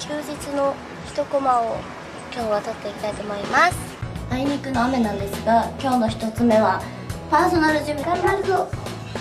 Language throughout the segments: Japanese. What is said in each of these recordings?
休日の一コマを今日は撮っていきたいと思います。あいにくの雨なんですが、今日の一つ目はパーソナルジム頑張るぞ。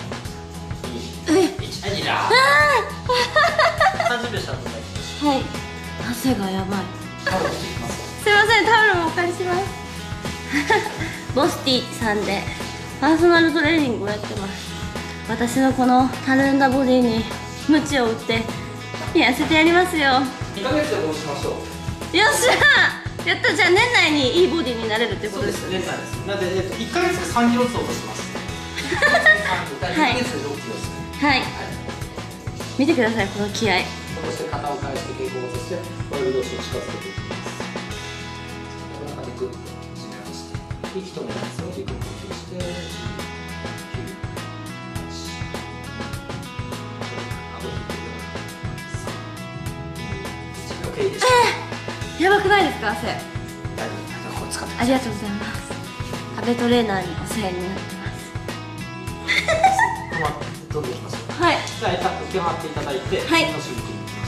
はい、汗がやばい。すいません、タオルもお借りしますボスティさんでパーソナルトレーニングをやってます。私のこのたるんだボディに鞭を打って痩せてやりますよ。 2ヶ月で戻しましょう。 よっしゃー、やった。じゃあ年内にいいボディになれるってことですよね。 年内です。なので、1ヶ月で3キロずつ落とします。2ヶ月で6キロですね。はい、見てください、この気合い。 そして肩を返して肩甲骨をしてワイルドシを近づけていきます。この中でグッと締めまして、息止めますよ。ゆっくり呼吸して、 やばくないですか、汗。 これ使ってありがとうございます。阿部トレーナーにお世話になってますどんどんいきますよ。 はい。 じゃあ浮き上がっていただいて、 はい、 のしにきます。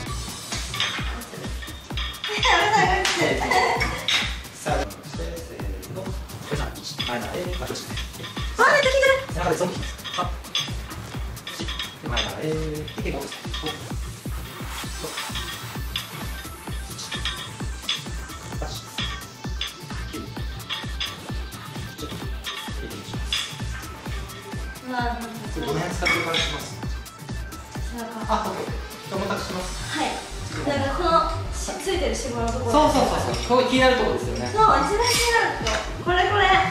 さあ、そしてせーの、前なへ、後ろして。 あ、めっちゃ効いてる。 背中でゾンビです。前なへ、で、戻して。どの辺使ってからします。あ、オッケー。重たくします。 はい。なんかこのついてる脂肪のところ。 そう。ここ気になるところですよね。 そう、一番気になるとこれ。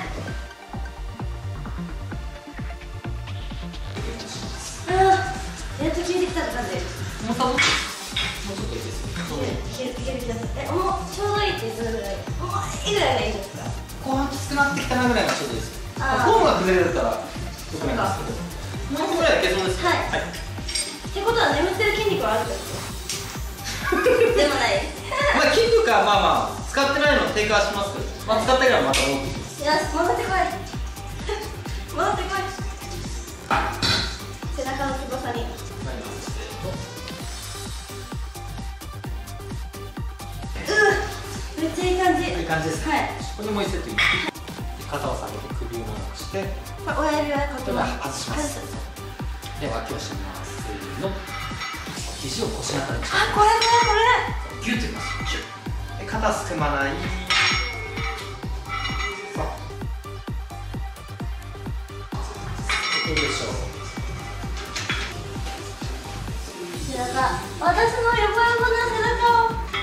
ああ、やっと消えてきたって感じ。 もうちょっといいですよ。 消えてきた。もうちょうどいいってどれぐらい？もういいぐらいがいいですか？ 後半きつくなってきたなぐらいがちょうどいいです。フォームが崩れるったらよくないんですけど。もうぐらいいけそうです。 はい。ってことは眠ってる筋肉はあるってこと？でもない。 まあ筋力はまあ使ってないの低下はしますけど、まあ使ってからまた戻ってきます。 よし、戻ってこい。戻ってこい。背中の翼に。めっちゃいい感じ。 いい感じです。 はい。 これでもう1セットいい。肩を下げて首を長くして、 親指はかけます。 外します。で、脇を締めます。せーの。肘を腰のあたりに。 あ、これ。 ギュッといきます。ギュッ。で、肩すくまない。さあ。どうでしょう。 背中、私の横な背中を。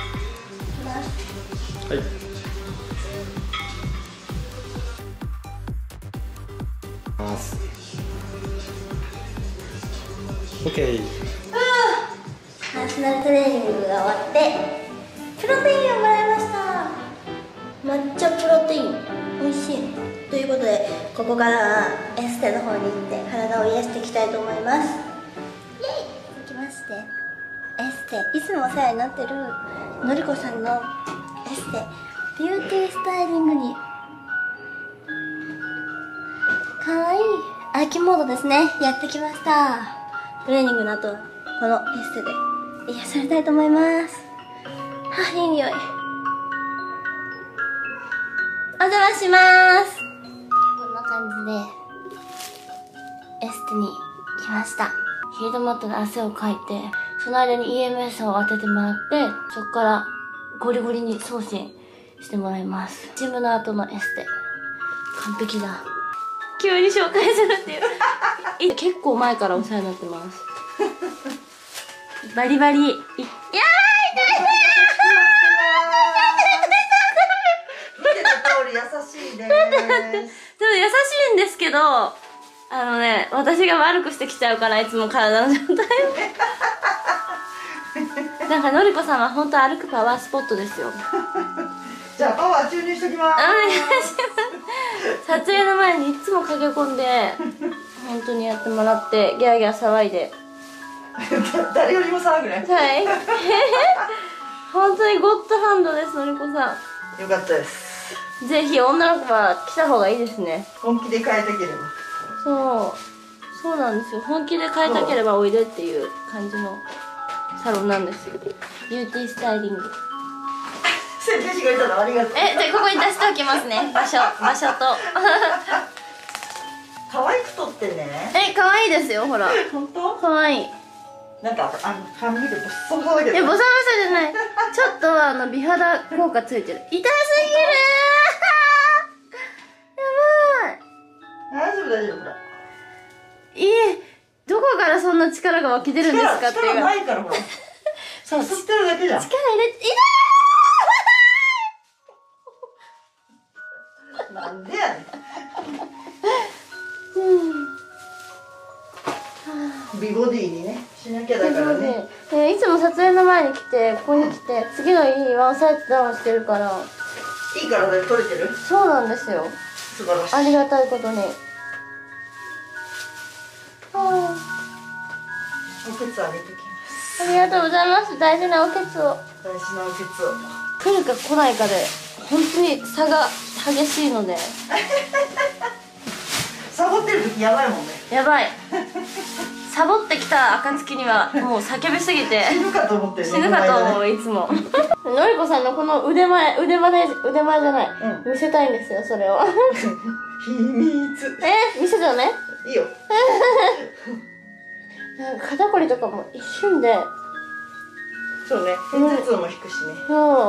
はい。オッケー。 パーソナルトレーニングが終わってプロテインをもらいました。抹茶プロテイン美味しい。ということで、ここからはエステの方に行って体を癒していきたいと思います。イエイ。続きましてエステ、いつもお世話になってるのりこさんのエステビューティースタイリングにかわいい秋モードですね。やってきました。トレーニングの後はこのエステで癒されたいと思います。はあ、いい匂い。お邪魔します。こんな感じでエステに来ました。ヒートマットで汗をかいて、その間に EMS を当ててもらって、そこからゴリゴリに送信してもらいます。ジムの後のエステ完璧だ。急に紹介するっていう結構前からお世話になってますバリバリ。いやー、痛い。 見てた通り優しいです。でも優しいんですけど、私が悪くしてきちゃうから、いつも体の状態をなんかのりこさんは本当歩くパワースポットですよ。 じゃあパワー注入しときます。 お願いします。撮影の前にいつも駆け込んで本当にやってもらって、ギャーギャー騒いで誰よりも騒ぐね。 はい本当にゴッドハンドです、のりこさん。 よかったです。 ぜひ女の子は来た方がいいですね。 本気で変えたければ。 そうなんですよ。本気で変えたければおいでっていう感じの。 サロンなんですよ。ビューティースタイリング。 先生がいたのありがとう。 じゃあここに出しておきますね。場所と。 可愛く撮ってね。 可愛いですよ、ほら。 本当？ 可愛い。 なんか髪の毛ボッサボサだけど。 ボサボサじゃない。ちょっと美肌効果ついてる。痛すぎるー。やばい。 大丈夫大丈夫。ほら。 どこからそんな力が湧き出るんですかっていう。 力ないからほら。さすってるだけじゃん。 力入れて、 なんでやねん。美ボディにねしなきゃだからね。 いつも撮影の前に来て、ここに来て、次の日ワンサイズダウンしてるから。 いい体で撮れてる。 そうなんですよ。 素晴らしい。 ありがたいことに。 おけつあげときます。 ありがとうございます。大事なおけつを。 大事なおけつを。 来るか来ないかで本当に差が激しいので。 サボってる時やばいもんね。 やばい。サボってきた暁にはもう叫びすぎて死ぬかと思ってるね。 死ぬかと思う、いつも。のりこさんのこの腕前じゃない、見せたいんですよ、それを。 秘密。 見せちゃダメ？ いいよ。 なんか肩こりとかも一瞬で。 そうね、片頭痛も引くしね。 そう。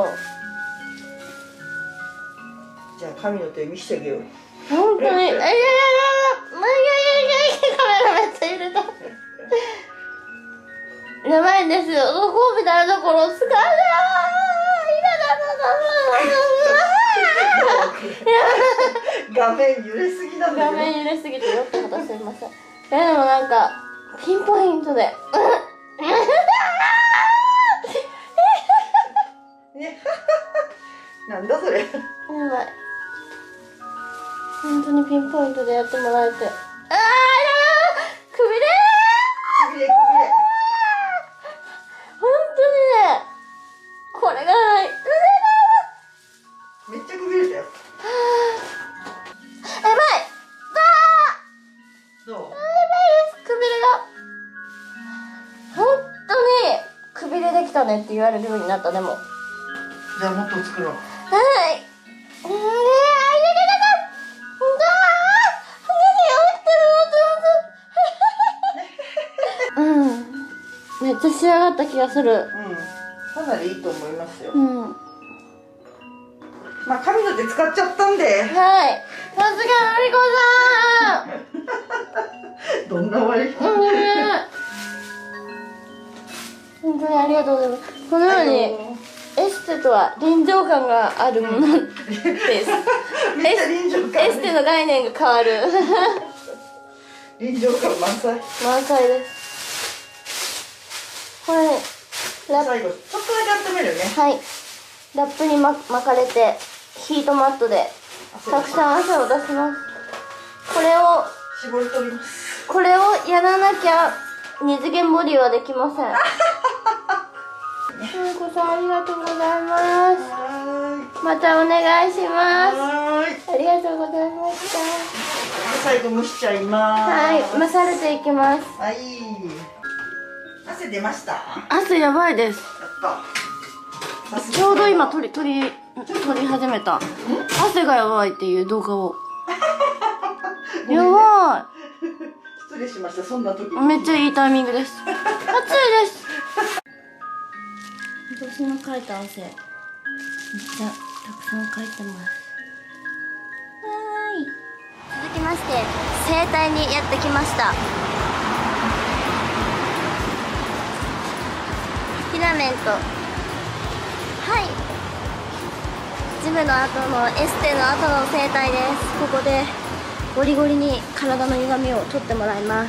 じゃあ神の手見せてあげよう。 本当に。カメラめっちゃ揺れた。やばいんですよ。ご褒美だところ使うな。 画面揺れすぎなんだけど。 画面揺れすぎてよってことすいません。でもなんかピンポイントで。 なんだそれ。 やばい。本当にピンポイントでやってもらえて。くびれ本当にね、これがない。 めっちゃくびれたよ。 やばい。 どう？ やばいです、くびれが。本当にくびれできたねって言われるようになった。でもじゃあもっと作ろう。 はい。めっちゃ仕上がった気がする。 かなりいいと思いますよ。 まあ髪の手使っちゃったんで。 はい。さすがのりこさん。どんな終わり？ 本当にありがとうございます。このようにエステとは臨場感があるものです。 めっちゃ臨場感。 エステの概念が変わる。 臨場感満載。 満載です。これ最後ちょっとだけ温めるね。 はい。ラップに巻かれてヒートマットでたくさん汗を出します。これを絞り取ります。 これをやらなきゃ二次元ボディはできません。のりこさんありがとうございます。またお願いします。ありがとうございました。 最後蒸しちゃいます。 はい、蒸されていきます。 はい。汗出ました。 汗やばいです。 やった。 ちょうど今撮り始めた。汗がやばいっていう動画を。やば失礼しました。そんな時。 めっちゃいいタイミングです。暑いです。私のかいた汗めっちゃたくさんかいてます。続きまして整体にやってきました。フィラメント、はい、ジムの後のエステの後の整体です。ここでゴリゴリに体の歪みを取ってもらいます。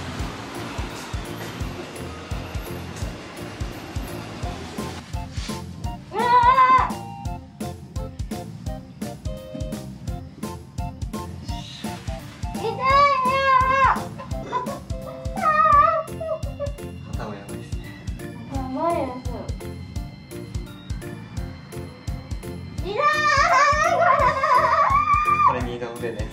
これ二の腕です。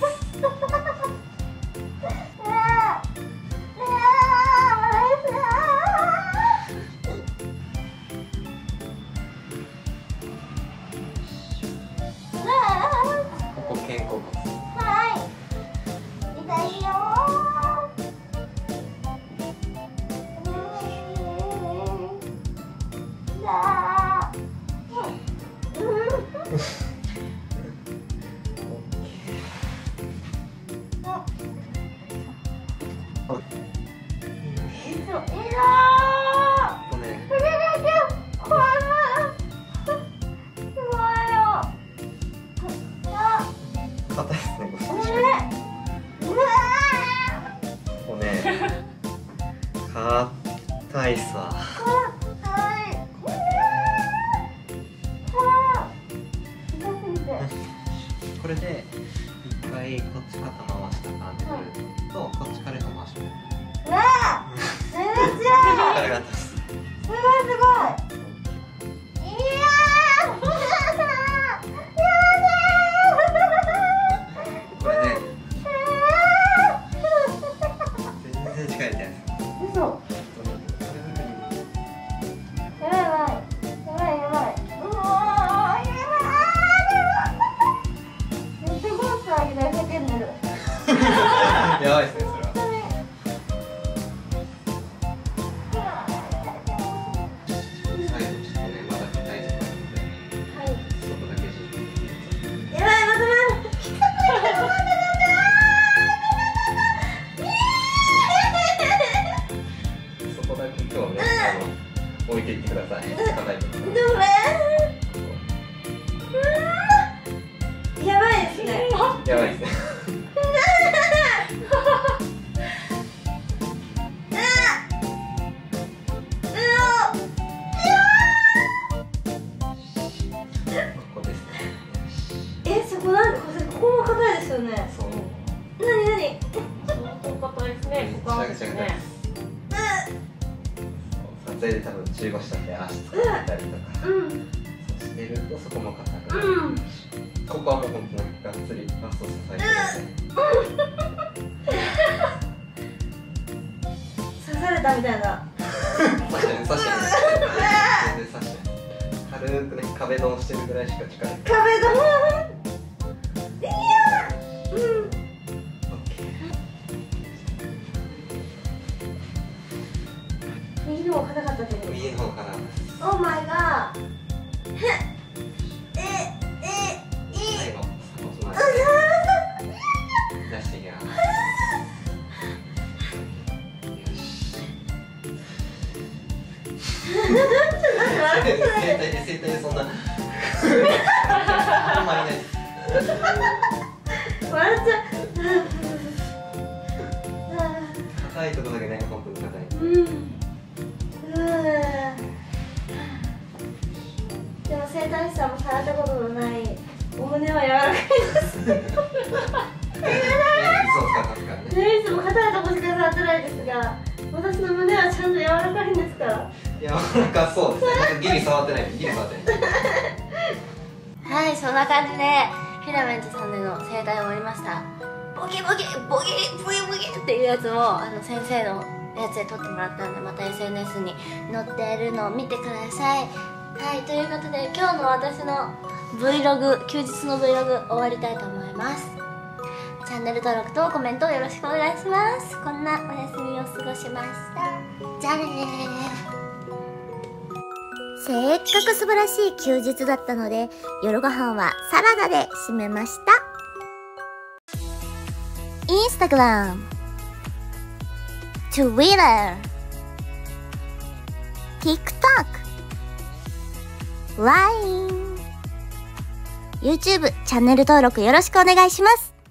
硬いさ。これで一回こっち肩回した感じとこっちから回します。 うわー、全然違う。 ありがとうございます。 すごいすごい。いやー。 これね。全然力入れてないです。 嘘。やばいやばいやばいやばい。うわー、やばい。めっちゃゴーストあげて叫んでる。 やばいですね、それは。置いていってください。硬いところ。 やばいですね。 やばいですね。ここですね。 そこなんかここも硬いですよね。 そう。 何？ 硬いですね。 ここめちゃくちゃ硬いです。撮影で多分中腰だって足使ったりとか、そうしてるとそこも硬くなる、ここはもう本当にがっつりバスト支えて刺されたみたいな。 刺してない全然刺してない軽くね壁ドンしてるぐらいしか力入れない。 壁ドン。いや右の方が硬かったけど。 右の方かな。 オーマイガー。 最後出していきます。整体でそんなあんまりないです。 笑っちゃう。 硬いとこだけね、本当に硬い。 でも整体師さんもされたことのないお胸は柔らかいですいつも硬いとこしか触ってないですが、私の胸はちゃんと柔らかいんですから。 柔らかそうですね。ギリ触ってない。 はい、そんな感じでフィラメントさんでの整体終わりました。ボキボキボキブギブギっていうやつも先生のやつで撮ってもらったんで、また SNS に載ってるのを見てください。はい、ということで今日の私の Vlog、休日の Vlog 終わりたいと思います。チャンネル登録とコメントよろしくお願いします。こんなお休みを過ごしました。じゃあねー。せっかく素晴らしい休日だったので、夜ご飯はサラダで締めました。Instagram、Twitter、TikTok、LINE、YouTube チャンネル登録よろしくお願いします。